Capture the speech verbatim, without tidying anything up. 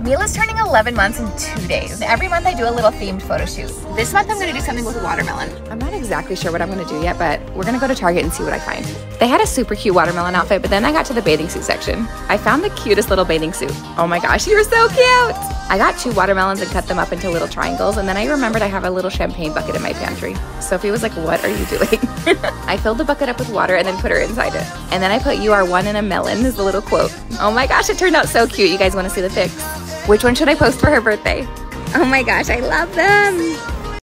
Mila's turning eleven months in two days. Every month I do a little themed photo shoot. This month I'm gonna do something with a watermelon. I'm not exactly sure what I'm gonna do yet, but we're gonna go to Target and see what I find. They had a super cute watermelon outfit, but then I got to the bathing suit section. I found the cutest little bathing suit. Oh my gosh, you're so cute! I got two watermelons and cut them up into little triangles, and then I remembered I have a little champagne bucket in my pantry. Sophie was like, what are you doing? I filled the bucket up with water and then put her inside it. And then I put "You are one in a melon" is the little quote. Oh my gosh, it turned out so cute. You guys wanna see the pics? Which one should I post for her birthday? Oh my gosh, I love them.